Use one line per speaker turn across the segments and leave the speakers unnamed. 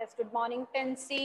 Yes good morning Tennessee.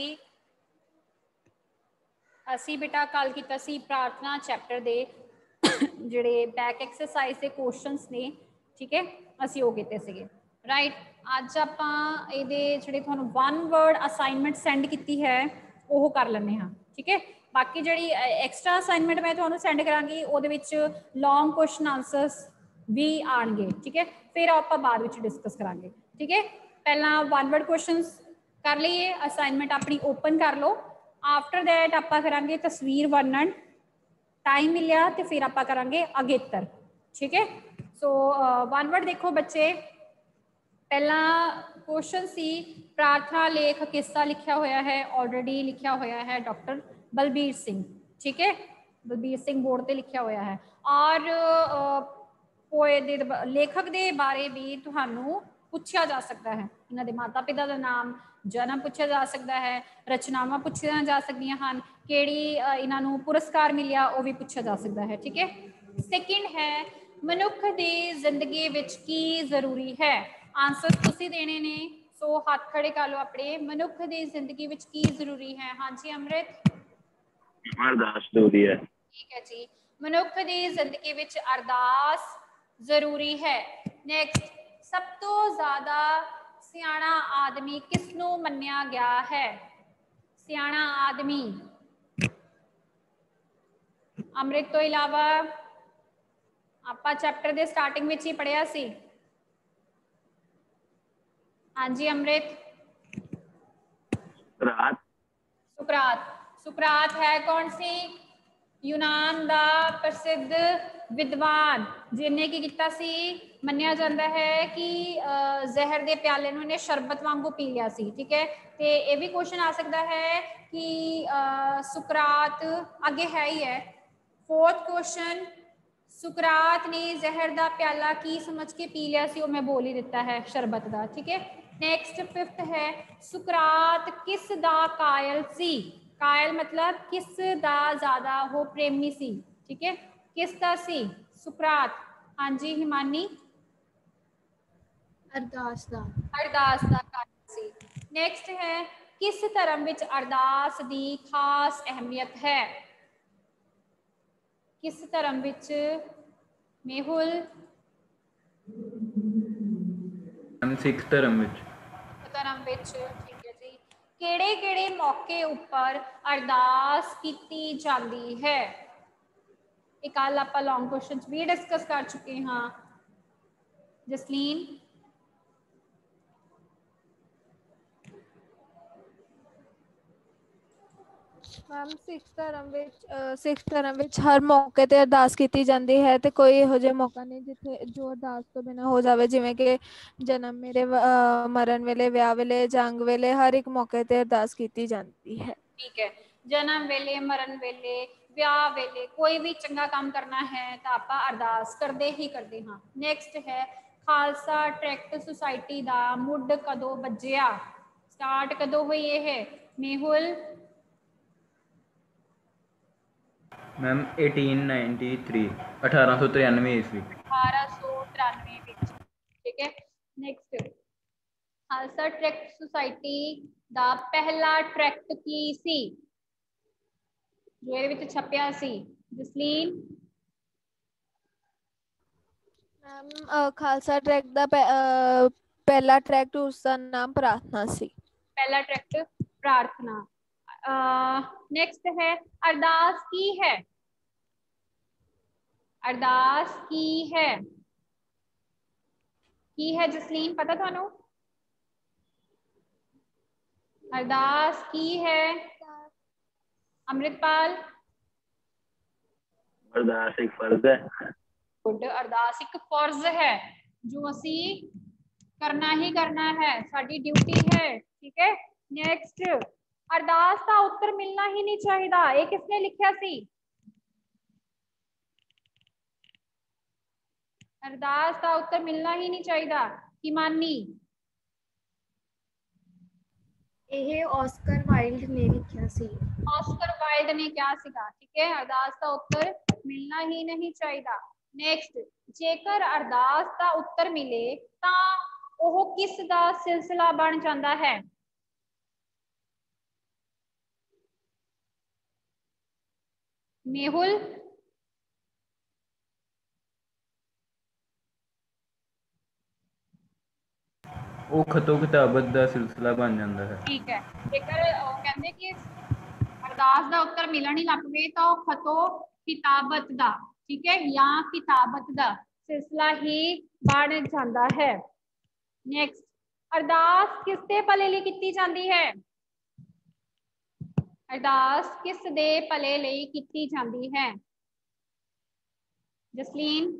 असी बेटा कल किया सी प्रार्थना चैप्टर दे जिहड़े बैक एक्सरसाइज के क्वेश्चनस ने, ठीक है, असी वो किए थे राइट। अज आपां इहदे जिहड़े तुहानूं वन वर्ड असाइनमेंट सेंड की है वो कर लैंदे हाँ, ठीक है। बाकी जिहड़ी एक्सट्रा असाइनमेंट मैं तुहानूं सेंड करांगी उहदे विच लॉन्ग क्वेश्चन आंसरस भी आएंगे, ठीक है। फिर आपां बाद विच डिस्कस करांगे, ठीक है। पहला वन वर्ड क्वेश्चनस कर लीए, असाइनमेंट अपनी ओपन कर लो। आफ्टर दैट आप करांगे तस्वीर वर्णन, टाइम मिलिया तो फिर आप करांगे अगेतर, ठीक है। सो वन वर्ड देखो बच्चे, पहला क्वेश्चन सी प्रार्थना लेख किसका लिखा हुआ है, ऑलरेडी लिखा हुआ है डॉक्टर बलबीर सिंह, ठीक है। बलबीर सिंह बोर्ड पर लिखा हुआ है। और पोए दे लेखक के बारे भी तुहानू पूछा जा सकता है, इन्हों के माता पिता का नाम, जन्म पूछा जा सकता है, रचनावां पूछिया जा सकदियां हन, किहड़ी इन्हों पुरस्कार मिलिया वो भी पूछा जा सकता है, ठीक है। सेकंड है मनुख की जिंदगी विच की जरूरी है, आंसर तुसी देने ने। सो हाथ खड़े कर लो अपने, मनुख की जिंदगी विच की जरूरी है। हाँ जी अमृत,
अरदास जरूरी है।
ठीक है जी, मनुख की जिंदगी विच अरदास जरूरी है। नेक्स्ट, सब तो ज्यादा सियाणा आदमी किसनू मन्निया गया है, सियाणा आदमी अमृत तो इलावा आपा चैप्टर के स्टार्टिंग में ही पढ़िया सी। हाँ जी अमृत, सुकरात। सुकरात है कौन सी, यूनान का प्रसिद्ध विद्वान जिन्हें की किया सी, मन्निया जाता है कि जहर के प्याले ने शरबत वांगू पी लिया सी, ठीक है। तो यह भी क्वेश्चन आ सकता है कि सुकरात आगे है ही है। फोर्थ क्वेश्चन, सुकरात ने जहर का प्याला की समझ के पी लिया सी, वो मैं बोल ही दिता है शरबत का, ठीक है। नेक्स्ट फिफ्थ है सुकरात किस दा कायल सी, कायल मतलब किस दा ज्यादा वो प्रेमी सी, ठीक है, किस दा सी सुकरात। हाँ जी हिमानी,
अरदास दा,
अरदास दा कायल सी। नेक्स्ट है किस धर्म विच अरदास की खास अहमियत है, किस धर्म विच, मेहुल
सिख धर्म विच,
धर्म विच, ठीक है जी। केड़े केड़े मौके उपर अरदास की जाती है, एक कल आप लॉन्ग क्वेश्चन भी डिस्कस कर चुके हाँ। जसलीन,
मैम सिख धर्म विच हर मौके ते अरदास की जाती है, तो कोई इहो जिहा मौका नहीं जिथे जो अरदास तो बिना हो जाए, जिवें कि जन्म मेरे मरण वेले, विआह वेले, जंग वेले, हर एक मौके ते अरदास की जाती है,
ठीक है। जन्म वेले, मरण वेले, ब्याह वेले, कोई भी चंगा काम करना है तो आप अरदास करते ही करते हाँ। नेक्स्ट है खालसा ट्रैक्ट सुसाइटी का मुड कदों बजिया, स्टार्ट कदों हुई है, मेहुल
मैम 1893 1893 ईस्वी,
1893, ठीक है। नेक्स्ट, खालसा ट्रैक्ट सुसाइटी का पहला ट्रैक्ट की सी जो ये छपया सी, जसलीन
मैम खालसा ट्रैक दा पहला ट्रैक्ट उसका नाम प्रार्थना सी,
पहला ट्रैक्ट प्रार्थना। नेक्स्ट है अरदास अरदास की है जसलीन, पता थानू अरदास की है, अमृतपाल
अरदास एक फर्ज है,
गुड, अरदास एक फर्ज है जो असी करना ही करना है, साडी ड्यूटी है, ठीक है। नेक्स्ट, अरदास का उत्तर मिलना ही नहीं चाहिए, ये किसने लिखा सी, अरदास का उत्तर मिलना ही नहीं चाहिए, हिमानी
यह ऑस्कर वाइल्ड ने लिखा सी,
ऑस्कर वाइल्ड ने क्या सीगा, ठीक है। अरदास का उत्तर मिलना ही नहीं चाहिए। नेक्स्ट, जेकर अरदास का उत्तर मिले तो वह किस दा सिलसिला बन जाता है, मेहुल,
ਉਹ ਖਤੋ ਕਿਤਾਬਤ ਦਾ ਸਿਲਸਿਲਾ ਬਣ ਜਾਂਦਾ ਹੈ।
ठीक है, जेकर कहते कि अरदास का उत्तर मिलन ही लग पे तो खतो किताबत दा, ठीक है, या किताबत दा सिलसिला ही बन जाता है। नेक्स्ट, अरदास किसके भले लिए की जाती है? अरदास किस दे भले लिए की जाती है? जसलीन,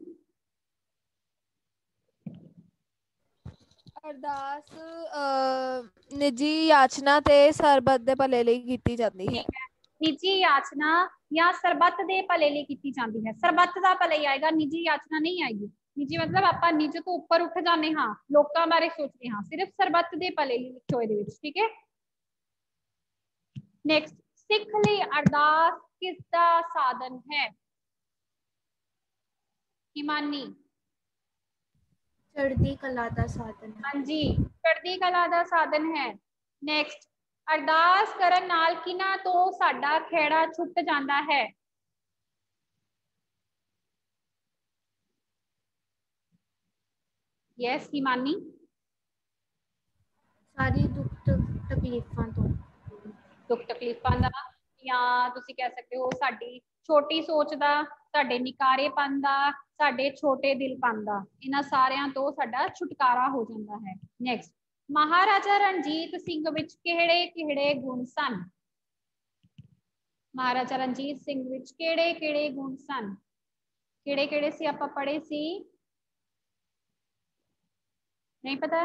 ਅਰਦਾਸ ਨਿੱਜੀ ਯਾਚਨਾ ਤੇ ਸਰਬੱਤ ਦੇ ਭਲੇ ਲਈ ਕੀਤੀ ਜਾਂਦੀ ਹੈ।
निजी याचना या सरबत दे भले लिए की जाती है। सरबत का भले ही आएगा, निजी याचना नहीं आएगी। निजी मतलब आप निज तो उपर उठ जाने हाँ, लोगों बारे सोचते हाँ, सिर्फ सरबत दे भले लिए लिखो ये, ठीक है। नेक्स्ट, सिख लिए अरदास किसका साधन है? ईमानी,
ਚੜ੍ਹਦੀ ਕਲਾ ਦਾ ਸਾਧਨ ਹੈ।
हाँ जी, चढ़दी कला का साधन है। नेक्स्ट, अरदास करन नाल किन्हां तो साडा खेड़ा छुट जाता है? यस ईमानी,
ਸਾਰੀ ਦੁੱਖ ਤਕਲੀਫਾਂ ਤੋਂ,
दुख तकलीफां दा, या तुसी कह सकते हो साडी छोटी सोच दा, साडे निकारेपन दा, साडे छोटे दिलपन दा, इन्हां सारियां तो साडा छुटकारा हो जाता है। नेक्स्ट, महाराजा रणजीत सिंह विच किहड़े किहड़े गुण सन? महाराजा रणजीत सिंह विच किहड़े किहड़े गुण सन? किहड़े किहड़े सी आपां पढ़े सी? नहीं पता?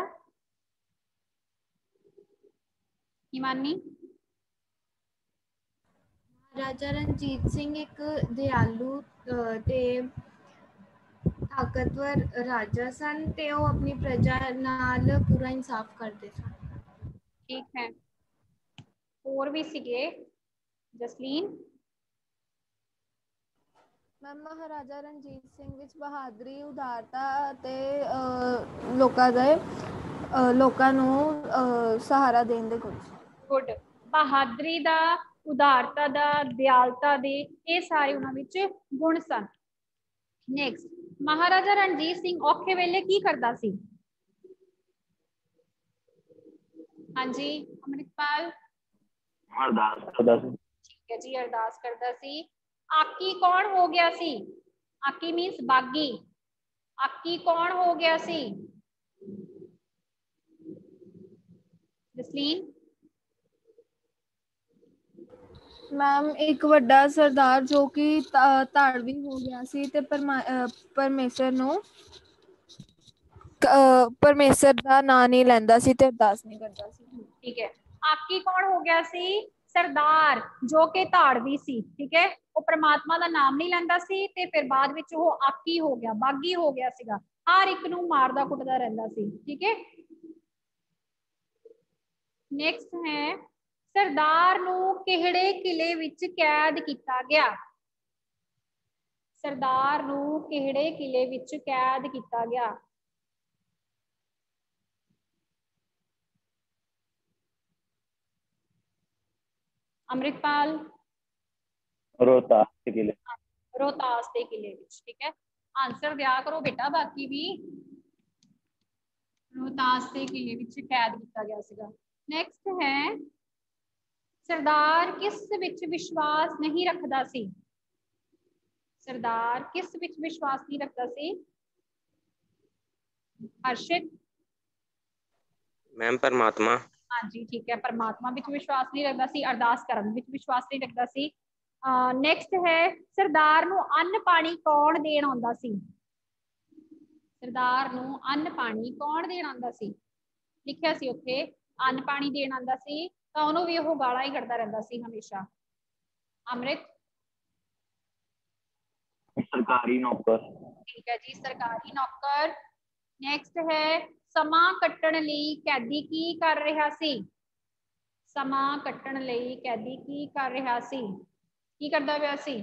ईमानी,
ਰਾਜਾ ਰਣਜੀਤ ਸਿੰਘ ਇੱਕ ਦਿਆਲੂ ਤੇ ਤਾਕਤਵਰ ਰਾਜਾ ਸਨ ਤੇ ਉਹ ਆਪਣੀ ਪ੍ਰਜਾ ਨਾਲ ਪੂਰਾ ਇਨਸਾਫ ਕਰਦੇ ਸਨ।
ठीक है, और भी सीगे जसलीन?
ਮੈਮ ਮਹਾਰਾਜਾ ਰਣਜੀਤ ਸਿੰਘ ਵਿੱਚ ਬਹਾਦਰੀ, ਉਦਾਰਤਾ ਅਤੇ ਲੋਕਾਂ ਨੂੰ ਸਹਾਰਾ ਦੇਣ ਦੇ ਗੁਣ।
गुड, बहादरी दा, उदारता दा, दयालता दे, ये सारे उन्होंने गुण सन। नेक्स्ट, महाराजा रणजीत सिंह औखे वेले की करता सी? हाँ जी अमृतपाल,
ਅਰਦਾਸ ਕਰਦਾ ਸੀ।
ठीक है जी, अरदास करता सी। आकी कौन हो गया सी? आकी मीन्स बागी, आकी कौन हो गया सी? जसलीन,
ਮੈਮ ਇੱਕ ਵੱਡਾ ਸਰਦਾਰ ਜੋ ਕਿ ਧਾੜਵੀ ਹੋ ਗਿਆ ਸੀ ਤੇ ਪਰਮੇਸ਼ਰ ਦਾ ਨਾਂ ਨਹੀਂ ਲੈਂਦਾ ਸੀ ਤੇ ਅਰਦਾਸ ਨਹੀਂ ਕਰਦਾ ਸੀ।
ठीक है, आकी कौन हो गया सी? सरदार जो कि धाड़वी सी, ठीक है, वो परमात्मा का नाम नहीं लैंदा सी ते फिर बाद विच वो आकी हो गया, बागी हो गया सीगा, हर एक नूं मारदा कुटदा रहिंदा सी, ठीक है। नेक्स्ट है, सरदार नूं किहड़े किले विच कैद कीता गया? सरदार नूं किहड़े किले विच कैद कीता गया? अमृतपाल,
रोहतास के किले।
रोहतास के किले विच, ठीक है, आंसर दिया करो बेटा। बाकी भी रोहतास के किले विच कैद किया गया सीगा। नेक्स्ट है, सरदार किस विच विश्वास नहीं रखता सी? सरदार किस विच विश्वास नहीं रखता सी? हर्षित,
मैम परमात्मा।
हाँ जी ठीक है, परमात्मा विच विश्वास नहीं रखता सी, अरदास करन विच विश्वास नहीं रखता सी। नेक्स्ट है, सरदार नूं अन्न पानी कौन देण आउंदा सी? सरदार नूं अन्न पानी कौन देण आउंदा सी? लिखिया सी उत्थे अन्न पानी देण आउंदा सी तां उहनूं भी ओह गालां ही कढदा रहिंदा सी हमेशा। अमृत,
सरकारी नौकर।
ठीक है जी, सरकारी नौकर। नेक्स्ट है, समा कट्टण लई कैदी की कर रहा सी? समा कट्टण लई कैदी की कर रहा सी? की करदा पिया सी?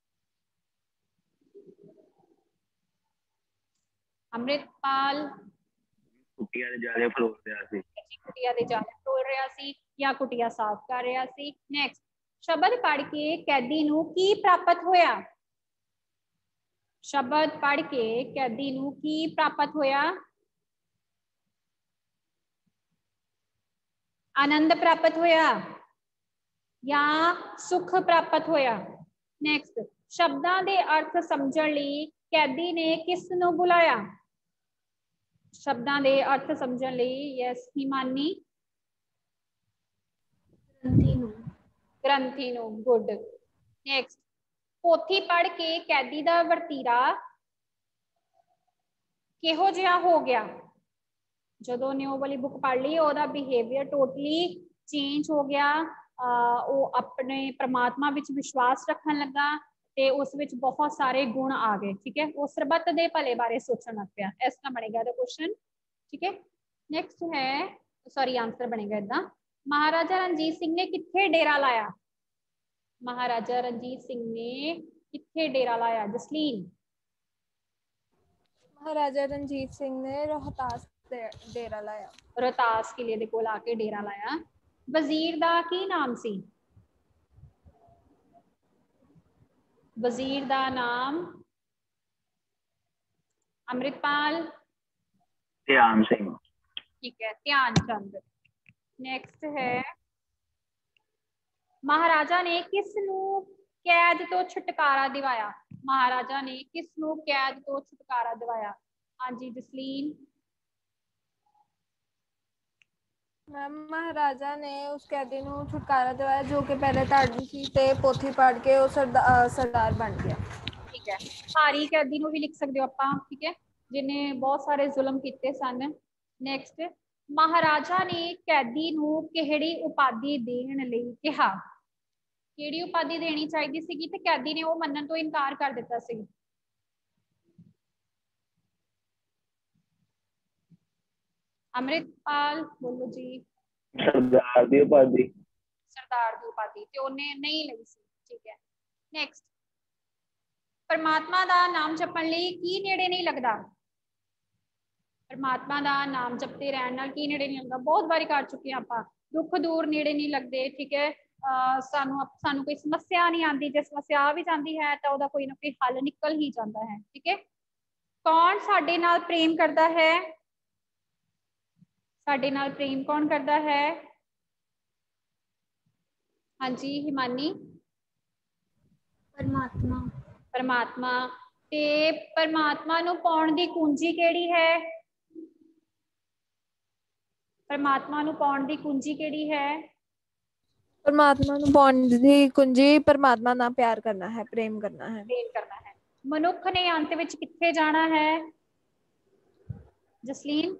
अमृतपाल,
कुटिया दे जाले फरोल रहा सी।
कुटिया दे जाले फरोल रहा सी या कुटिया साफ कर रहा सी। नेक्स्ट, शब्द पढ़ के कैदी नूं की प्राप्त होया? शब्द पढ़ के कैदी नूं की प्राप्त होया? आनंद प्राप्त होया या सुख प्राप्त होया? नेक्स्ट, शब्दां दे अर्थ समझण लई कैदी ने किस नूं बुलाया? शब्दां दे अर्थ समझण लई यस हिमानी ग्रंथी नूं। गुड। नेक्स्ट, पोथी पढ़ के कैदी दा वरतीरा किहो जिहा हो गया? ਜਦੋਂ ਨੇ ਉਹ ਵਾਲੀ ਬੁੱਕ ਪੜ੍ਹ ਲਈ ਉਹਦਾ ਬਿਹੇਵੀਅਰ ਟੋਟਲੀ ਚੇਂਜ ਹੋ ਗਿਆ। ਉਹ ਆਪਣੇ ਪ੍ਰਮਾਤਮਾ ਵਿੱਚ ਵਿਸ਼ਵਾਸ ਰੱਖਣ ਲੱਗਾ ਤੇ ਉਸ ਵਿੱਚ ਬਹੁਤ ਸਾਰੇ ਗੁਣ ਆ ਗਏ। ਠੀਕ ਹੈ, ਉਹ ਸਰਬੱਤ ਦੇ ਭਲੇ ਬਾਰੇ ਸੋਚਣ ਲੱਗ ਪਿਆ। ਇਸ ਤਰ੍ਹਾਂ ਬਣੇਗਾ ਇਹਦਾ ਕੁਐਸਚਨ। ਠੀਕ ਹੈ, ਨੈਕਸਟ ਹੈ, ਸੌਰੀ ਆਨਸਰ ਬਣੇਗਾ ਇਦਾਂ, ਮਹਾਰਾਜਾ ਰਣਜੀਤ ਸਿੰਘ ਨੇ ਕਿੱਥੇ ਡੇਰਾ ਲਾਇਆ? ਮਹਾਰਾਜਾ ਰਣਜੀਤ ਸਿੰਘ ਨੇ ਕਿੱਥੇ ਡੇਰਾ ਲਾਇਆ? ਜਸਲੀਨ।
महाराजा रणजीत सिंह ने रोहतास डेरा लाया।
रोहतास किले दे कोल आके डेरा लाया। वजीर दा की नाम सी? वजीर दा नाम अमृतपाल,
ध्यान सिंह।
ठीक है, ध्यान चंद। नेक्स्ट है, महाराजा ने किस नू कैद तो छुटकारा दिवाया? महाराजा ने किस नू कैद तो छुटकारा दिवाया? हाँ जी जसलीन।
मैम महाराजा ने उस कैदी नू छुटकारा दिवाया जो कि पहले धाड़ी सी ते पोथी पढ़ के वो सरदार बन गया।
ठीक है, हारी कैदी नू भी लिख सकते हो आप। ठीक है, जिन्हें बहुत सारे जुल्म किए सन। नेक्स्ट, महाराजा ने कैदी नू किहड़ी उपाधि देण लई कहा? किहड़ी उपाधि देनी चाहिए सी ते कैदी ने वो मनन तो इनकार कर दिता सी? अमृतपाल बोलो जी।
सरदार दी उपाधि।
सरदार दी उपाधि ते उन्हें नहीं लई सी। ठीक है, नेक्स्ट, परमात्मा दा नाम जपण लई की नेड़े नहीं लगदा? परमात्मा दा नाम जपते रहने नाल की नेड़े नहीं लगदा? बहुत बारी कर चुके हैं आपां। दुख दूर नेड़े नहीं लगते। ठीक है, सानू कोई समस्या नहीं आती, जो समस्या आ भी जाती है तो उसका कोई ना कोई हल निकल ही जाता है। ठीक है, कौन साडे नाल प्रेम करता है? साडे नाल प्रेम कौन करता है? हाँ जी हिमानी।
परमात्मा।
परमात्मा। ते परमात्मा नू पाउण दी कुंजी केड़ी है? परमात्मा नू पाउण दी कुंजी केड़ी है?
परमात्मा नू पाउण दी कुंजी परमात्मा नाल प्यार करना है, प्रेम करना है।
प्रेम करना है। मनुख ने अंत विच कित्थे जाना है? जसलीन।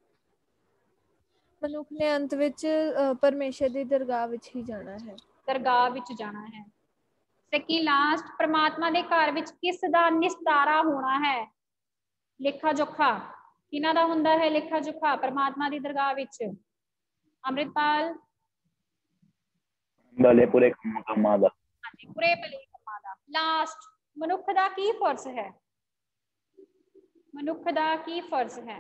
मनुख ने अंत विच परमेश्वर दी दरगाह विच ही जाना है।
दरगाह विच जाना है। सेकंड लास्ट, परमात्मा दे घर विच किस दा निस्तारा होना है? लेखा जोखा किना दा हुंदा है? लेखा जोखा परमात्मा दी दरगाह विच। अमृतपाल।
भले पूरे कम्मां दा।
हां जी, पूरे भले कम्मां दा। लास्ट, मनुख दा की फर्ज है? मनुख दा की फर्ज है?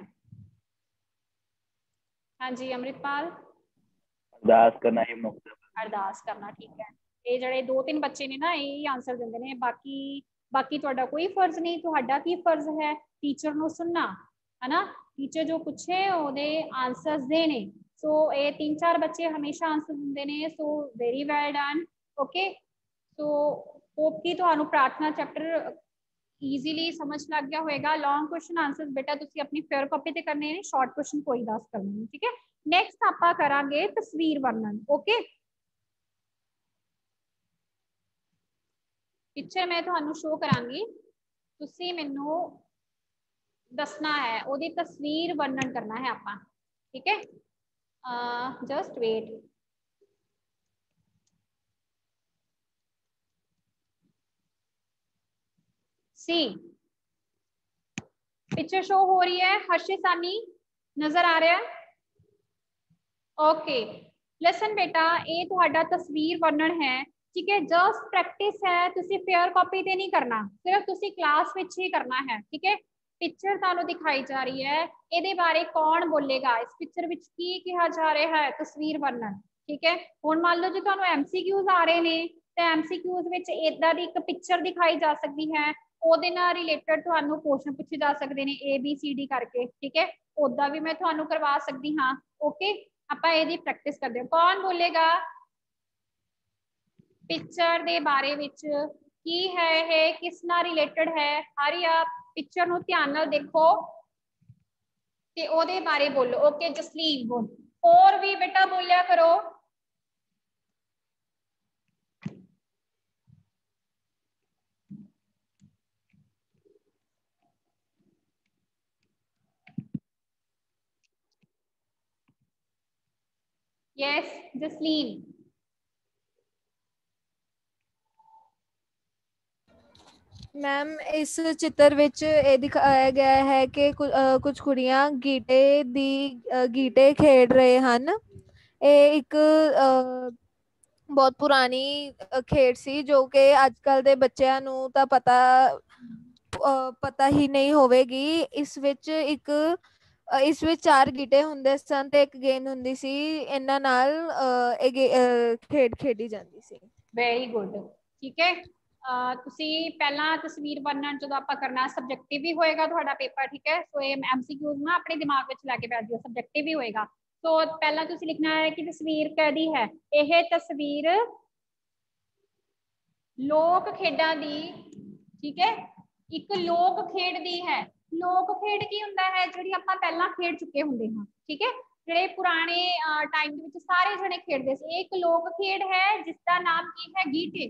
हाँ जी अमृतपाल।
अरदास करना ही मुक्त।
अरदास करना। ठीक है, ये जड़े 2-3 बच्चे ने ना यही आंसर देंगे ने। बाकी तुहाडा कोई फर्ज नहीं। तुहाडा की फर्ज है? टीचर नू सुनना है ना, टीचर जो पूछे ओदे आंसर्स देने। सो ये 3-4 बच्चे हमेशा आंसर देंगे ने। So very well done. Okay, so hope कि तुहानू प्रार्थना चैप्टर ईजीली समझ लग गया होएगा। लॉन्ग क्वेश्चन आंसर्स बेटा तुसी अपनी फेयर कॉपी ते करने ने, शॉर्ट क्वेश्चन कोई 10 करने ने। ठीक है, नेक्स्ट आपां करांगे तस्वीर वर्णन। ओके, पिक्चर मैं तुहानू शो करांगी, तुसी मैनू दसना है, ओदी तस्वीर वर्णन करना है आपां। ठीक है, जस्ट वेट। सी पिक्चर शो हो रही है? हर्षित सानी नजर आ रहा है? ओके, लिसन बेटा, ये तुहाडा तस्वीर वर्णन है। ठीक है, जस्ट प्रैक्टिस है, तुसी फेयर कॉपी ते नहीं करना, सिर्फ तुसी क्लास विच ही करना है। ठीक है, पिक्चर तुहानू दिखाई जा रही है, इहदे बारे कौन बोलेगा? इस पिक्चर विच की कहा जा रहा है? तस्वीर वर्णन। ठीक है। हुण मान लो जो तुहानू MCQs आ रहे ने ते MCQs विच इदां दी एक पिक्चर दिखाई जा सकती है, ਉਹਦੇ ਨਾਲ रिलेटेड ਤੁਹਾਨੂੰ क्वेश्चन पूछे जा सकते हैं ABCD करके, ठीक है। उदा भी मैं ਤੁਹਾਨੂੰ करवा सकती हाँ। ओके, ਆਪਾਂ ਇਹਦੀ प्रैक्टिस करते हैं। कौन बोलेगा पिक्चर दे बारे विच की है ये किस नाल रिलेटेड है? हरी आप पिक्चर नू ध्यान नाल देखो ते ओदे बारे बोलो। ओके जसलीन बोल, और भी बेटा बोलिया करो। यस जसलीन।
मैम इस चित्र विच ये दिखाया गया है कि कुछ कुड़ियां गीटे खेड रहे ਹਨ। ਇਹ ਇੱਕ ਬਹੁਤ ਪੁਰਾਣੀ ਖੇਡ ਸੀ ਜੋ ਕਿ ਅੱਜ ਕੱਲ ਦੇ ਬੱਚਿਆਂ ਨੂੰ ਤਾਂ ਪਤਾ ਹੀ ਨਹੀਂ ਹੋਵੇਗੀ। ਇਸ ਵਿੱਚ ਇਸ ਵਿੱਚ 4 ਗੀਟੇ ਹੁੰਦੇ ਸਨ ਤੇ ਇੱਕ ਗੇਂਦ ਹੁੰਦੀ ਸੀ। ਇਹਨਾਂ ਨਾਲ ਇਹ ਖੇਡ ਖੇਡੀ ਜਾਂਦੀ ਸੀ।
ਵੈਰੀ ਗੁੱਡ, ਠੀਕ ਹੈ। ਤੁਸੀਂ ਪਹਿਲਾਂ ਤਸਵੀਰ ਬਣਨ ਜਦੋਂ ਆਪਾਂ ਕਰਨਾ ਸਬਜੈਕਟਿਵ ਵੀ ਹੋਏਗਾ ਤੁਹਾਡਾ ਪੇਪਰ, ਠੀਕ ਹੈ। ਸੋ ਇਹ MCQs ਨਾ ਆਪਣੇ ਦਿਮਾਗ ਵਿੱਚ ਲੈ ਕੇ ਬੈਠ ਜਾਓ, ਸਬਜੈਕਟਿਵ ਵੀ ਹੋਏਗਾ। ਸੋ ਪਹਿਲਾਂ ਤੁਸੀਂ ਲਿਖਣਾ ਹੈ ਕਿ ਤਸਵੀਰ ਕਿਹਦੀ ਹੈ। ਇਹ ਤਸਵੀਰ ਲੋਕ ਖੇਡਾਂ ਦੀ, ਠੀਕ ਹੈ, ਇੱਕ ਲੋਕ ਖੇਡ ਦੀ ਹੈ। ਲੋਕ ਖੇਡ ਕੀ ਹੁੰਦਾ ਹੈ? ਜਿਹੜੀ ਆਪਾਂ ਪਹਿਲਾਂ ਖੇਡ ਚੁੱਕੇ ਹੁੰਦੇ ਹਾਂ, ਠੀਕ ਹੈ। ਜਿਹੜੇ ਪੁਰਾਣੇ ਟਾਈਮ ਦੇ ਵਿੱਚ ਸਾਰੇ ਜਣੇ ਖੇਡਦੇ ਸੀ। ਇਹ ਇੱਕ ਲੋਕ ਖੇਡ ਹੈ ਜਿਸ ਦਾ ਨਾਮ ਕੀ ਹੈ? ਗੀਟੇ।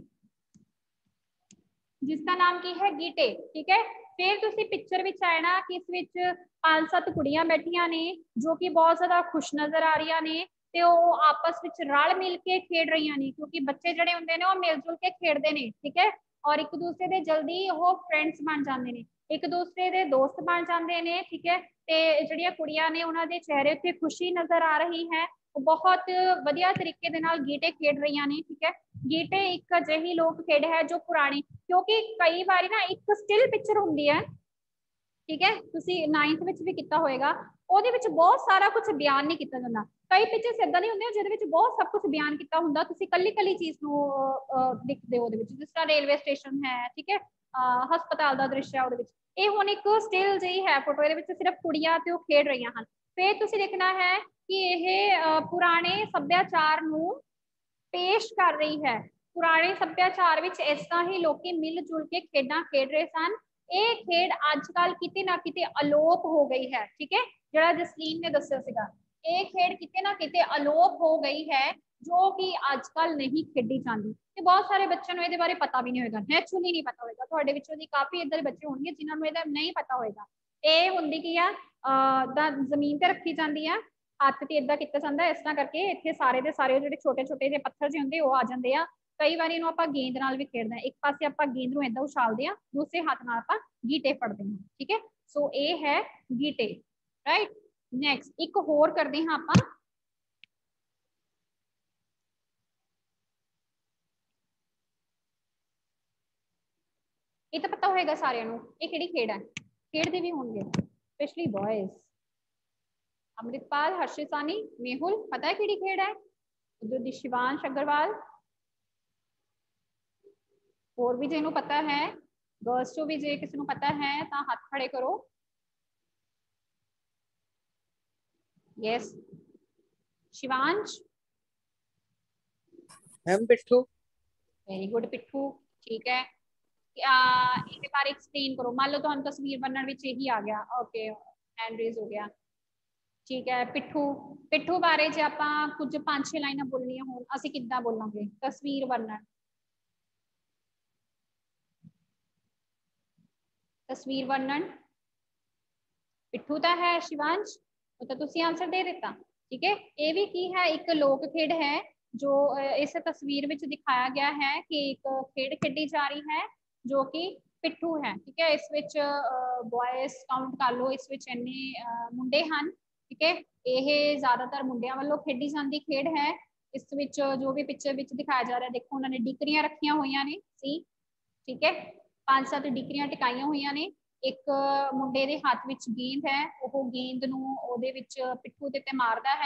जिसका नाम की है गीटे, ठीक है। फिर तुसी पिक्चर विच आए ना कि इस विच 5-7 कुड़ियां बैठियां ने जो कि बहुत ज्यादा खुश नजर आ रही ने ते वो आपस विच रल मिल के खेड रही ने, क्योंकि बच्चे जड़े हुंदे ने वो मिलजुल के खेडदे ने, ठीक है। और एक दूसरे दे जल्दी वो फ्रेंड्स बन जाते ने, एक दूसरे दे दोस्त बन जाते ने, ठीक है। ते जड़ियां कुड़ियां ने उन्हां दे चेहरे ते खुशी नजर आ रही है, बहुत वधिया तरीके दे नाल गीटे खेड रही ने, ठीक है। गीटे एक अजिही लोक खेड है जो पुरानी, क्योंकि कई बार ना एक स्टिल पिक्चर होंदी है, ठीक है। तुसी 9th विच भी किया होएगा, ਉਹਦੇ ਵਿੱਚ ਬਹੁਤ ਸਾਰਾ ਕੁਝ ਬਿਆਨ ਨਹੀਂ ਕੀਤਾ ਜਾਂਦਾ। ਕਈ ਪਿਕਚਰਸ ਇਦਾਂ ਨਹੀਂ ਹੁੰਦੀਆਂ ਜਿਹਦੇ ਵਿੱਚ ਬਹੁਤ ਸਭ ਕੁਝ ਬਿਆਨ ਕੀਤਾ ਹੁੰਦਾ, ਤੁਸੀਂ ਕੱਲੀ ਕੱਲੀ ਚੀਜ਼ ਨੂੰ ਦਿਖਦੇ ਹੋ ਉਹਦੇ ਵਿੱਚ। ਜਿਸ ਤਰ੍ਹਾਂ ਰੇਲਵੇ ਸਟੇਸ਼ਨ ਹੈ, ਠੀਕ ਹੈ, ਹਸਪਤਾਲ ਦਾ ਦ੍ਰਿਸ਼ ਹੈ ਉਹਦੇ ਵਿੱਚ। ਇਹ ਹੁਣ ਇੱਕ ਸਟਿਲ ਜਿਹੀ ਹੈ ਫੋਟੋ, ਇਹਦੇ ਵਿੱਚ ਸਿਰਫ ਕੁੜੀਆਂ ਤੇ ਉਹ ਖੇਡ ਰਹੀਆਂ ਹਨ। ਫਿਰ ਤੁਸੀਂ ਦੇਖਣਾ ਹੈ ਕਿ ਇਹ ਪੁਰਾਣੇ ਸੱਭਿਆਚਾਰ ਨੂੰ ਪੇਸ਼ ਕਰ ਰਹੀ ਹੈ। ਪੁਰਾਣੇ ਸੱਭਿਆਚਾਰ ਵਿੱਚ ਇਸ ਤਰ੍ਹਾਂ ਹੀ ਲੋਕੀ ਮਿਲ ਜੁਲ ਕੇ ਖੇਡਾਂ ਖੇਡ ਰਹੇ ਸਨ। ਇਹ ਖੇਡ ਅੱਜ ਕੱਲ ਕਿਤੇ ਨਾ ਕਿਤੇ ਅਲੋਪ ਹੋ ਗਈ ਹੈ, ਠੀਕ ਹੈ। ਜਿਹੜਾ ਜਸਲੀਨ ਨੇ ਦੱਸਿਆ ਸੀਗਾ, ਇਹ ਖੇਡ ਕਿਤੇ ਨਾ ਕਿਤੇ ਅਲੋਪ ਹੋ ਗਈ ਹੈ ਜੋ ਕਿ ਅੱਜ ਕੱਲ ਨਹੀਂ ਖੇਡੀ ਜਾਂਦੀ। ਤੇ ਬਹੁਤ ਸਾਰੇ ਬੱਚਿਆਂ ਨੂੰ ਇਹਦੇ ਬਾਰੇ ਪਤਾ ਵੀ ਨਹੀਂ ਹੋਏਗਾ, ਨੈਚੁਰਲੀ ਨਹੀਂ ਪਤਾ ਹੋਏਗਾ। ਤੁਹਾਡੇ ਵਿੱਚੋਂ ਦੀ ਕਾਫੀ ਇੱਧਰ ਦੇ ਬੱਚੇ ਹੋਣਗੇ ਜਿਨ੍ਹਾਂ ਨੂੰ ਇਹਦਾ ਨਹੀਂ ਪਤਾ ਹੋਏਗਾ। ਇਹ ਹੁੰਦੀ ਕੀ ਆ, ਜ਼ਮੀਨ ਤੇ ਰੱਖੀ ਜਾਂਦੀ ਆ, ਹੱਥ ਤੇ ਇਦਾਂ ਕੀਤਾ ਜਾਂਦਾ। ਇਸ ਤਰ੍ਹਾਂ ਕਰਕੇ ਇੱਥੇ ਸਾਰੇ ਦੇ ਸਾਰੇ ਜਿਹੜੇ ਛੋਟੇ ਛੋਟੇ ਜਿਹੇ ਪੱਥਰ ਜਿਹੇ ਹੁੰਦੇ ਉਹ ਆ ਜਾਂਦੇ ਆ। ਕਈ ਵਾਰੀ ਇਹਨੂੰ ਆਪਾਂ ਗੇਂਦ ਨਾਲ ਵੀ ਖੇਡਦੇ ਹਾਂ। ਇੱਕ ਪਾਸੇ ਆਪਾਂ ਗੇਂਦ ਨੂੰ ਏਦਾਂ ਉਛਾਲਦੇ ਆ, ਦੂਸਰੇ ਹੱਥ ਨਾਲ ਆਪਾਂ ਗੀਟੇ ਫੜਦੇ ਹਾਂ, ਠੀਕ ਹੈ। ਸੋ ਇਹ ਹੈ ਗੀਟੇ, ਰਾਈਟ। ਨੈਕਸਟ ਇੱਕ ਹੋਰ ਕਰਦੇ ਹਾਂ ਆਪਾਂ, ਇਹ ਤਾਂ ਪਤਾ ਹੋਏਗਾ ਸਾਰਿਆਂ ਨੂੰ ਇਹ ਕਿਹੜੀ ਖੇਡ ਹੈ। ਖੇਡਦੇ ਵੀ ਹੋਣਗੇ ਸਪੈਸ਼ਲੀ ਬॉयज। अमृतपाल, हर्षित सानी, मेहुल, पता है किहड़ी खेड है? उधर दी शिवांश अग्रवाल, और भी जिन्हों पता है, गर्ल्स चो भी जे किसी को पता है तो हाथ खड़े करो। Yes Shivansh,
ma'am Pitthu.
Very good Pitthu, ठीक है। एक बार एक्सप्लेन करो। मान लो तो हम तस्वीर बनने विच यही आ गया, ओके हैंड रेज हो गया, ठीक है। पिट्ठू, पिट्ठू बारे जे आपां कुछ 5-6 लाइनां बोलनियां होण असीं किद्दां बोलांगे? तस्वीर बनन, तस्वीर वर्णन पिट्ठू दा है। शिवांश तो तुसी आंसर दे दिता, ठीक है। ये भी की है, एक लोक खेड है जो इस तस्वीर विच दिखाया गया है कि एक खेड खेडी जा रही है जो कि पिट्ठू है, ठीक है। इस विच बॉयज काउंट कर लो, इस विच इन्ने मुंडे हन, ठीक है। ये ज्यादातर मुंडियां वालों खेडी जाती खेड है। इस विच जो भी पिक्चर विच दिखाया जा रहा है, देखो उन्होंने डिकरियां रखियां हुई ने, सी, ठीक है। 5-7 डिकरियां टिकाइया हुई ने। एक मुंडे दे हाथ विच गेंद है, वो गेंद नूं ओहदे विच पिट्ठू दे ते मारदा है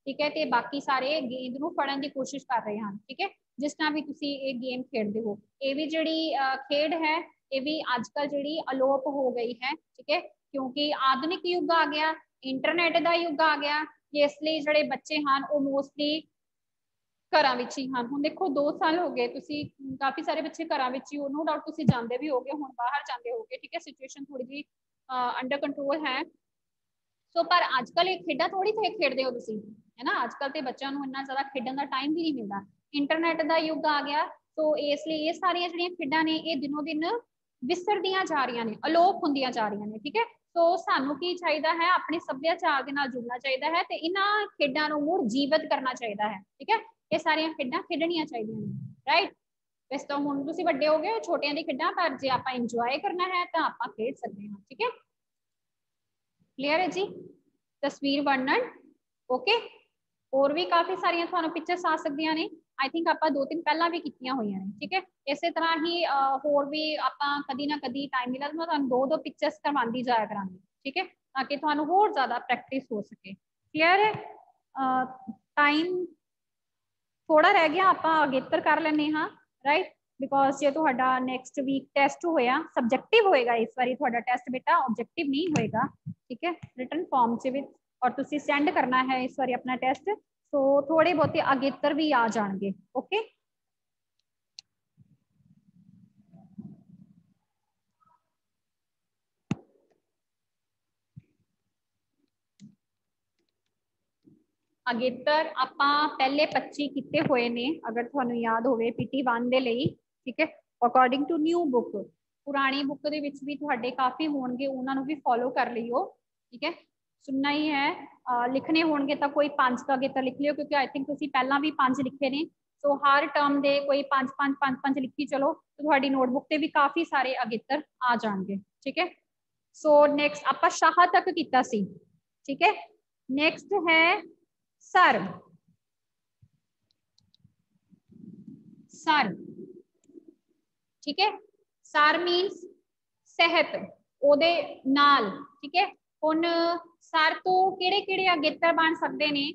ठीक है, ਤੇ ਬਾਕੀ ਸਾਰੇ ਗੇਂਦ ਨੂੰ ਫੜਨ ਦੀ ਕੋਸ਼ਿਸ਼ ਕਰ ਰਹੇ ਹਨ। ਠੀਕ ਹੈ, ਜਿਸ ਤਰ੍ਹਾਂ ਵੀ ਤੁਸੀਂ ਇਹ ਗੇਮ ਖੇਡਦੇ ਹੋ, ਇਹ ਵੀ ਜਿਹੜੀ ਖੇਡ ਹੈ ਇਹ ਵੀ ਅੱਜ ਕੱਲ ਜਿਹੜੀ ਅਲੋਪ ਹੋ ਗਈ ਹੈ। ਠੀਕ ਹੈ, ਕਿਉਂਕਿ ਆਧੁਨਿਕ ਯੁੱਗ ਆ ਗਿਆ, ਇੰਟਰਨੈਟ ਦਾ ਯੁੱਗ ਆ ਗਿਆ, ਇਸ ਲਈ ਜਿਹੜੇ ਬੱਚੇ ਹਨ ਉਹ ਮੋਸਟਲੀ ਘਰਾਂ ਵਿੱਚ ਹੀ ਹਨ। ਹੁਣ ਦੇਖੋ 2 ਸਾਲ ਹੋ ਗਏ, ਤੁਸੀਂ ਕਾਫੀ ਸਾਰੇ ਬੱਚੇ ਘਰਾਂ ਵਿੱਚ ਹੀ ਹੋ, नो डाउट ਤੁਸੀਂ ਜਾਂਦੇ ਵੀ ਹੋਗੇ, ਹੁਣ ਬਾਹਰ ਜਾਂਦੇ ਹੋਗੇ। ਠੀਕ ਹੈ, ਸਿਚੁਏਸ਼ਨ ਥੋੜੀ ਜਿਹੀ ਅੰਡਰ ਕੰਟਰੋਲ ਹੈ। ਸੋ ਪਰ ਅੱਜ ਕੱਲ ਇਹ ਖੇਡਾਂ ਥੋੜੀ ਥੇ ਖੇਡਦੇ ਹੋ ਤੁਸੀਂ, ਹੈ ਨਾ। ਅੱਜ ਕੱਲ ਤੇ ਬੱਚਿਆਂ ਨੂੰ ਇੰਨਾ ਜ਼ਿਆਦਾ ਖੇਡਣ ਦਾ ਟਾਈਮ ਵੀ ਨਹੀਂ ਮਿਲਦਾ, ਇੰਟਰਨੈਟ ਦਾ ਯੁੱਗ ਆ ਗਿਆ। ਸੋ ਇਸ ਲਈ ਇਹ ਸਾਰੀਆਂ ਜਿਹੜੀਆਂ ਖੇਡਾਂ ਨੇ ਇਹ ਦਿਨੋਂ ਦਿਨ ਵਿਸਰਦੀਆਂ ਜਾ ਰਹੀਆਂ ਨੇ, ਅਲੋਪ ਹੁੰਦੀਆਂ ਜਾ ਰਹੀਆਂ ਨੇ। ਠੀਕ ਹੈ, ਸੋ ਸਾਨੂੰ ਕੀ ਚਾਹੀਦਾ ਹੈ, ਆਪਣੇ ਸੱਭਿਆਚਾਰ ਦੇ ਨਾਲ ਜੁੜਨਾ ਚਾਹੀਦਾ ਹੈ ਤੇ ਇਹਨਾਂ ਖੇਡਾਂ ਨੂੰ ਮੁੜ ਜੀਵਤ ਕਰਨਾ ਚਾਹੀਦਾ ਹੈ। ਠੀਕ ਹੈ, ਇਹ ਸਾਰੀਆਂ ਖੇਡਾਂ ਖੇਡਣੀਆਂ ਚਾਹੀਦੀਆਂ ਨੇ, ਰਾਈਟ। ਵੈਸੇ ਤਾਂ ਹੁਣ ਤੁਸੀਂ ਵੱਡੇ ਹੋ ਗਏ, ਛੋਟਿਆਂ ਦੀ ਖੇਡਾਂ, ਪਰ ਜੇ ਆਪਾਂ ਇੰਜੋਏ ਕਰਨਾ ਹੈ ਤਾਂ ਆਪਾਂ ਖੇਡ ਸਕਦੇ ਹਾਂ। ਠੀਕ ਹੈ, क्लियर है जी। तस्वीर वर्णन ओके, और भी काफी सारिया ਤੁਹਾਨੂੰ पिक्चर्स आ ਸਕਦੀਆਂ ਨੇ। आई थिंक ਆਪਾਂ 2-3 ਪਹਿਲਾਂ ਵੀ ਕੀਤੀਆਂ ਹੋਈਆਂ ਨੇ। ठीक है, ਇਸੇ ਤਰ੍ਹਾਂ ਹੀ ਹੋਰ ਵੀ ਆਪਾਂ ਕਦੀ ਨਾ ਕਦੀ ਟਾਈਮ ਮਿਲਦਾ ਤਾਂ ਤੁਹਾਨੂੰ 2-2 ਪਿਕਚਰਸ ਕਰਵਾਉਂਦੀ ਜਾਇਆ ਕਰਾਂਗੀ। ठीक है, ਤਾਂ ਕਿ ਤੁਹਾਨੂੰ ਹੋਰ ਜ਼ਿਆਦਾ ਪ੍ਰੈਕਟਿਸ ਹੋ ਸਕੇ। क्लियर है, टाइम थोड़ा रह गया, ਆਪਾਂ ਅਗੇਤਰ ਕਰ ਲੈਣੇ ਹਾਂ, ਰਾਈਟ। बिकॉज जे ਤੁਹਾਡਾ ਨੈਕਸਟ ਵੀਕ ਟੈਸਟ ਹੋਇਆ, ਸਬਜੈਕਟਿਵ ਹੋਏਗਾ ਇਸ ਵਾਰੀ ਤੁਹਾਡਾ ਟੈਸਟ ਬੇਟਾ, ਆਬਜੈਕਟਿਵ ਨਹੀਂ ਹੋਏਗਾ। ठीक है, रिटन फॉर्म च भी, और तुसी सेंड करना है इस बारी अपना टेस्ट। सो थोड़े बहुते अगेतर भी आ जाएंगे। ओके, अगेतर आपां पहले 25 किते हुए ने, अगर तुहानू याद होवे PT1 दे लई। ठीक है, अकॉर्डिंग टू न्यू बुक, पुरानी बुक दे विच भी तुहाडे काफी होणगे, उन्हां नू भी फॉलो कर लियो। ठीक है, सुनना ही है, लिखने होंगे तो कोई 5 का अगेतर लिख लियो, क्योंकि आई थिंक तुसी पहला भी 5 लिखे ने। सो हर टर्म दे कोई 5-5 लिखी चलो तो तुहाडी नोटबुक ते भी काफी सारे अगेतर आ जाएंगे। ठीक है, सो नेक्स्ट आपां शाह तक कीता सी। ठीक है, नेक्स्ट है सर। सर, ठीक है, सर मीन्स सेहत, ओदे नाल। ठीक है, हुण सर तो किहड़े-किहड़े अगेतर बन सकते ने,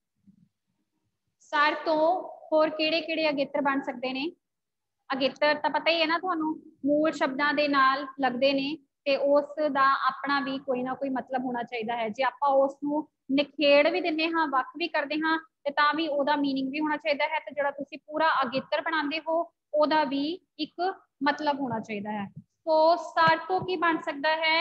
सर तो होर किहड़े-किहड़े अगेतर बन सकते ने। अगेतर तो पता ही है ना तुहानू, मूल शब्दां दे नाल लगदे ने ते उस दा अपना भी कोई ना कोई मतलब होना चाहिए है। जे आपां उसनू निखेड़ भी दिंदे हां, वख भी करदे हां, ते तां भी ओदा मीनिंग भी होना चाहिए है, ते जिहड़ा तुसीं पूरा अगेतर बनांदे हो ओदा भी एक मतलब होना चाहिए है। तो सर तो की बन सकता है,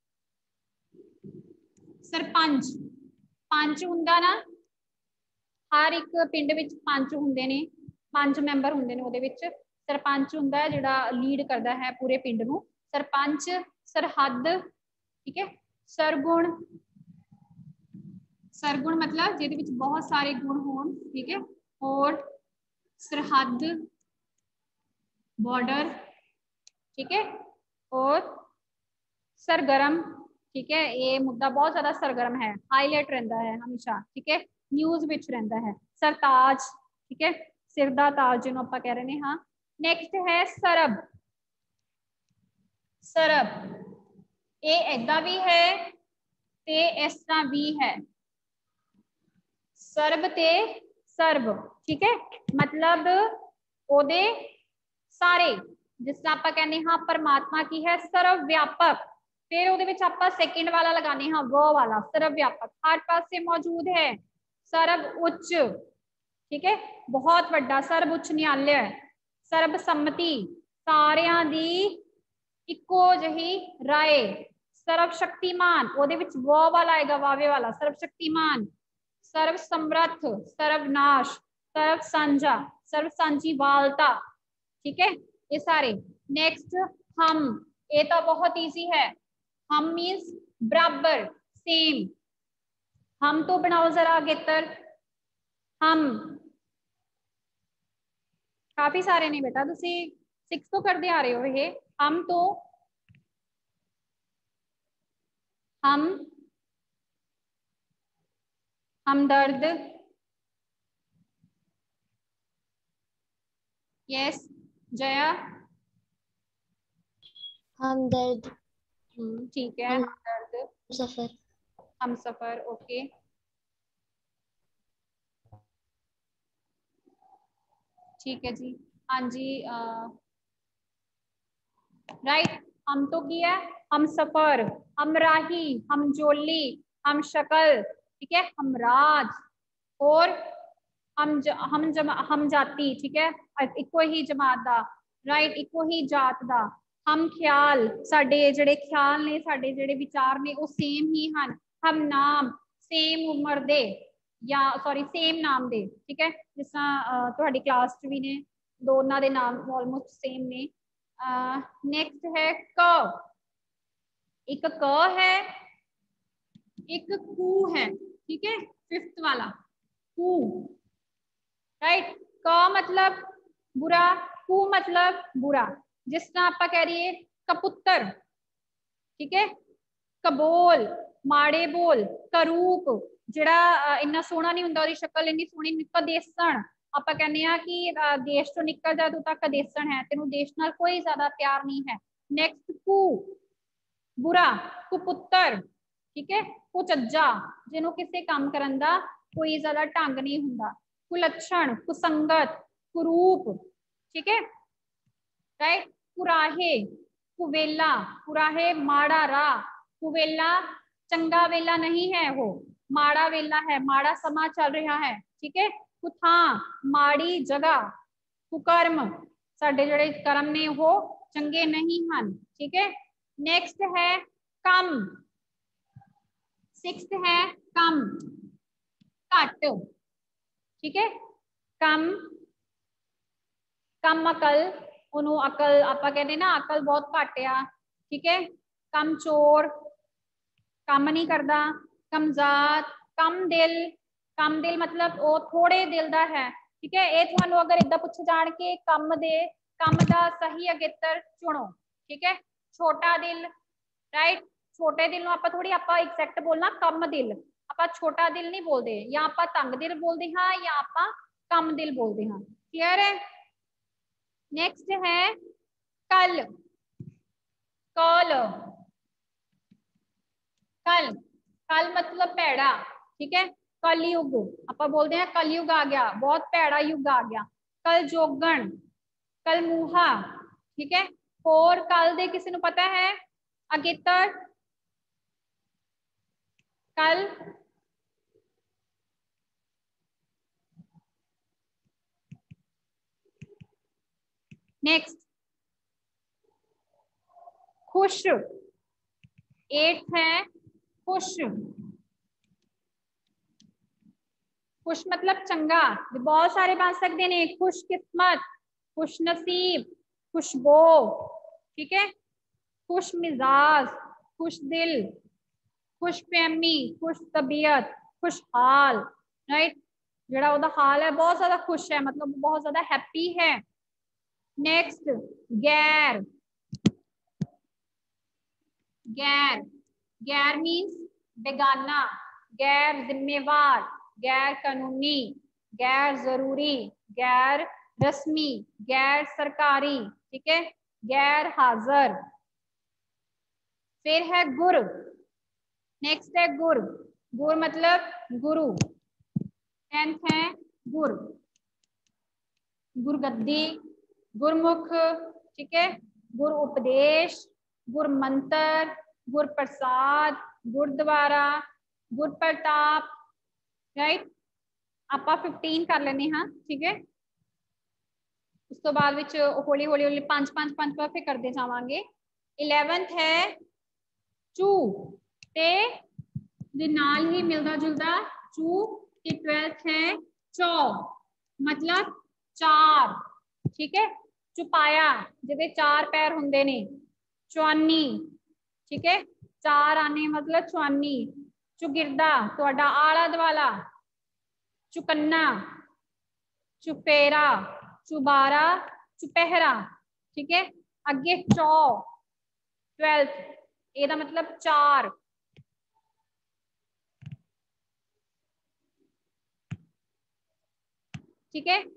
सरपंच। पंच हुंदा ना, हर एक पिंड विच पंच हुंदे ने, 5 मैंबर हुंदे ने उहदे विच। सरपंच हुंदा है जिहड़ा लीड करदा है पूरे पिंड नू। सरपंच, सरहद, ठीक है, सरगुण। सरगुण मतलब जिहदे विच बहुत सारे गुण होण। ठीक है, और सरहद, बॉर्डर। ठीक है, और सरगर्म। ठीक है, ये मुद्दा बहुत ज्यादा सरगर्म है, हाईलाइट रहता है हमेशा। ठीक है, न्यूज विच रहता है। सरताज, ठीक है, सिर दा ताज जिन्हों आपां कह रहे हैं। हाँ, नेक्स्ट है सरब। सरब, ये ऐदा भी है ते इस तरह भी है, सरब ते सरब। ठीक है, मतलब ओदे सारे, जिस तरह आपां कहने हाँ परमात्मा की है सर्व व्यापक, फिर ਉਹਦੇ ਵਿੱਚ ਆਪਾਂ सेकंड वाला लगाने हाँ वो वाला, सर्व व्यापक हर पासे मौजूद है। सर्व उच्च, ठीक है, बहुत बड़ा, सर्व उच्च न्यायालय, सर्व सम्मति, सारियां दी इको जही राय। सर्व शक्तिमान, ਉਹਦੇ ਵਿੱਚ वो वाला आएगा, वावे वाला, सर्व शक्तिमान। सर्व समर्थ, सर्वनाश, सर्व साझा, सर्व सांझी वालता। ठीक है, ये सारे। नेक्स्ट हम, ये तो बहुत इजी है। हम मीन्स बराबर, सेम। हम तो बनाओ जरा अगेतर, हम काफी सारे ने बेटा, तुसी 6 तो करते आ रहे हो ये। हम तो, हम, हमदर्द, यस जया,
हमदर्द,
ठीक है, हमदर्द,
सफर,
हम सफर, ओके। ठीक है जी, हाँ जी, राइट। हम तो की है, हम सफर, हम राही, हम जोली, हम शक्ल, ठीक है, हम राज, और हम जाति, ठीक है, इको ही जमात दा, राइट, इको ही जात दा, हम ख्याल, साडे जेडे ख्याल ने, साडे जेडे विचार ने, वो सेम ही हैं, हम नाम, सेम उम्र दे, या सॉरी सेम नाम दे, ठीक है, जिस तरह तुहाडी क्लास च भी ने दोनों दे नाम ऑलमोस्ट सेम ने। नेक्स्ट है क, एक क है, एक कू है, ठीक है, फिफ्थ वाला कू, राइट। क मतलब बुरा, कू मतलब बुरा, जिस तरह आप कह रही है कपुत्र, ठीक है, कबोल, माड़े बोल, करूप, जिहड़ा इन्ना सोहना नहीं हुंदा, ओहदी शक्ल इन्नी सोहनी नहीं, कदेसण, ਆਪਾਂ ਕਹਿੰਦੇ ਆ कि देश तो निकल जा तू तक कदेसण है, तेनू देश नाल कोई ज्यादा प्यार नहीं है। नेक्स्ट कू, बुरा, कुपुत्र, ठीक है, कुचज्जा, जिन्हों किसी काम करन दा कोई ज्यादा ढंग नहीं हुंदा, कुलक्षण, कुसंगत, कुरूप, ठीक है, राइट। कुराहे, कुवेला, कुराहे माड़ा राह, कुवेला चंगा वेला नहीं है, वो माड़ा वेला है, माड़ा समा चल रहा है, ठीक है। कुथा, माड़ी जगह, कुकर्म, साडे जिहड़े कर्म ने वो चंगे नहीं हैं, ठीक है। नेक्स्ट है कम, सिक्स्थ है कम, घट, ठीक है, कम, कम अकल, उन्होंने अकल आप कहते ना अकल बहुत घट आ, ठीक है। कम चोर, काम नहीं करता, कमजात, कम दिल मतलब वो थोड़े दिल का है, ठीक है। ये थानू अगर इदा पूछे जान के कम का सही अगेतर चुनो, ठीक है। छोटा दिल, राइट, छोटे दिल आप थोड़ी आप एग्जैक्ट बोलना कम दिल, आप छोटा दिल नहीं बोलते, या आप तंग दिल बोलते हाँ, या आप कम दिल बोलते हाँ, क्लियर है। नेक्स्ट है कल, कल, कल, कल मतलब भैड़ा, ठीक है। कलयुग आप बोलते हैं कलयुग आ गया, बहुत भैड़ा युग आ गया। कल जोगण, कल मूहा, ठीक है। और कल दे किसी को पता है अगेतर, कल, नेक्स्ट खुश, एट है खुश, खुश मतलब चंगा, बहुत सारे बन सकते हैं, खुश किस्मत, खुश नसीब, खुशबो, ठीक है, खुश मिजाज, खुश दिल, खुश फहमी, खुश तबीयत, खुशहाल, राइट, जड़ा उहदा हाल है बहुत ज्यादा खुश है, मतलब बहुत ज्यादा हैप्पी है। नेक्स्ट गैर, गैर, गैर मीन्स बेगाना, गैर जिम्मेवार, गैर कानूनी, गैर जरूरी, गैर रस्मी, गैर सरकारी, ठीक है, गैर हाजिर। फिर है गुर, नेक्स्ट है गुर, गुर मतलब गुरु, टेंथ है गुर, गुरगद्दी, गुरमुख, ठीक है, गुर उपदेश, गुर मंत्र, गुर प्रसाद, गुरुद्वारा, गुर प्रताप, राइट। आप 15 कर लेने हाँ, ठीक है। उस तो बाद विच हौली हौली हौली 5 5 5 पर फिर करते जावांगे। 11th है चू, ते दे नाल ही मिलदा जुलदा चू, ते 12th है चौ, मतलब चार, ठीक है। चुपाया जिहदे 4 पैर हुंदे ने, चौआनी, ठीक है, 4 आने मतलब चौआनी। चुगिरदा तुहाडा आला दुआला, चुकन्ना, चुपेरा, चुबारा, चुपहरा, ठीक है। अगे चौ, 12th, एदा मतलब 4, ठीक है।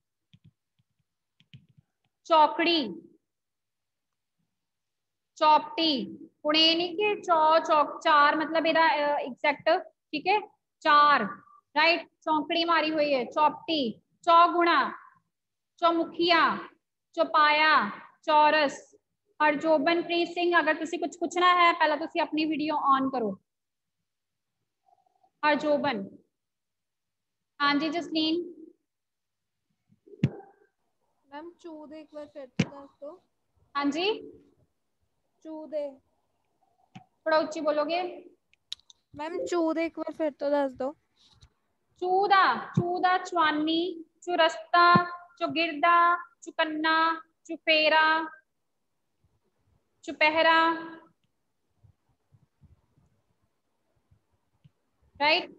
चौकड़ी, चौपटी, हुण ये नहीं कि चौ चौक 4 मतलब एदा एग्जैक्ट, ठीक है, 4, राइट, चौकड़ी मारी हुई है, चौपटी। चौगुणा, चौमुखिया, चौपाया, चौरस। हरजोबनप्रीत सिंह अगर तुसी कुछ पूछना है पहला तुसी अपनी वीडियो ऑन करो। हरजोबन, हाँ जी जसलीन।
मैम चूद एक बार फिर तो दस दो।
हाँ जी
चूदे,
थोड़ा ऊंची बोलोगे।
मैम चूद एक बार फिर तो दस दो।
चूदा, चूदा, चुआनी, चुरस्ता, चौगिरदा, चुकन्ना, चुफेरा, चुपहरा, राइट।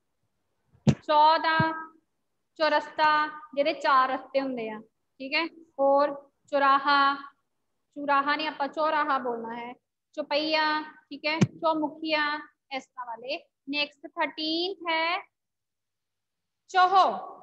चौदा, चौरस्ता जिहदे 4 रस्ते हुंदे आ, ठीक है। और चौराहा, चौराहा नहीं आपा चौराहा बोलना है। चौपैया, ठीक है। चौमुखिया, इस तरह वाले। नेक्स्ट 13th है चौहो।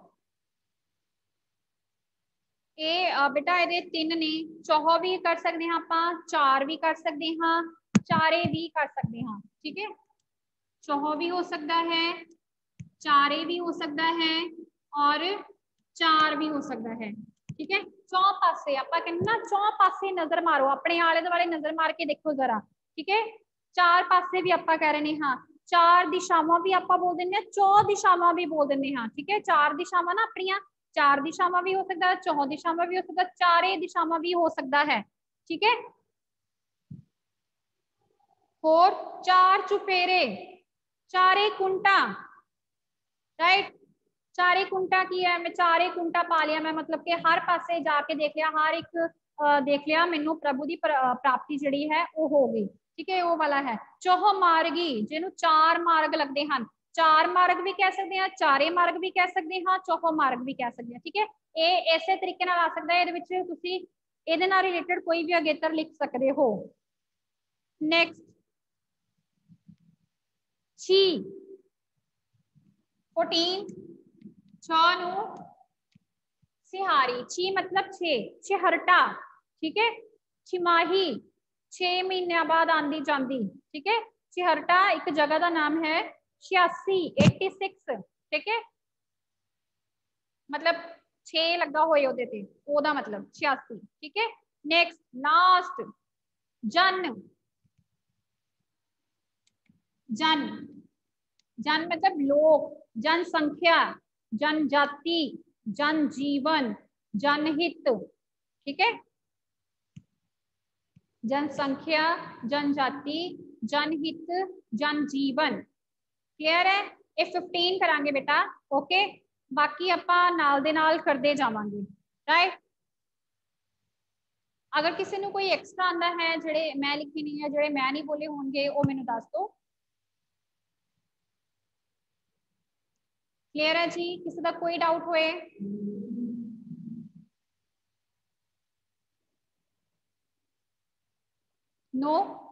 ਇਹ बेटा ਇਹਦੇ 3 ने चौहो भी कर सकते हैं ਆਪਾਂ, 4 भी कर सकते हैं, चारे भी कर सकते हैं, ठीक है। चौहो भी हो सकता है, चारे भी हो सकता है और 4 भी हो सकता है, ठीक है। चौ पासे आप कहते ना, चौ पासे नजर मारो, अपने आले दुआले नजर मार के देखो जरा, ठीक है। 4 पासे भी आप कह रहे हैं, हाँ। 4 दिशावां भी आप बोल दें, चौ दिशावां भी बोल दें, हाँ ठीक है। 4 दिशावां ना अपनिया, 4 दिशावां भी हो सकता है, चौ दिशावां भी हो सकता है, चारे दिशावां भी हो सकता है, ठीक है। और 4 चुफेरे, चारे कुंटा, राइट। चारे कुंटा की है, मैं चारे कुंटा पा लिया, मैं मतलब कि हर पासे जाके देख लिया, हर एक देख लिया, मैनू प्रभु की प्राप्ति जिहड़ी है वो हो गई, ठीक है। वो वाला है। चौहो मार्गी जिन्हों 4 मार्ग लगते हैं, 4 मार्ग भी कह सकते हैं, चारे मार्ग भी कह सकते हैं, चौहो मार्ग भी कह सकते हैं, ठीक है। ये इसे तरीके नाल आ सकता है, इहदे विच तुसीं इहदे नाल रिलेटेड कोई भी अगेतर लिख सकते हो। नेक्स्ट छी, 14 छू सिहारी, छी मतलब 6, छिहरटा, ठीक है। छिमाही 6 महीने बाद आंदी जांदी, ठीक है। छिहरटा एक जगह का नाम है। 86 86, ठीक है, मतलब 6 लगा होए ओदे ते, ओदा मतलब 86, ठीक है। नेक्स्ट लास्ट जन, जन, जन मतलब लोक, जनसंख्या, जनजाति, जनजीवन, जनहित, ठीक है। जनसंख्या, जनजाति, जनहित, जनजीवन, क्लियर है। ये 15 करांगे बेटा, ओके। बाकी आपां नाल दे नाल करते जावांगे, राइट। अगर किसी को कोई एक्स्ट्रा आंदा है जिहड़े मैं लिखे नहीं है, जिहड़े मैं नहीं बोले होंगे, वो मैनू दस दो। क्लियर है जी, किसी का कोई डाउट होए? नो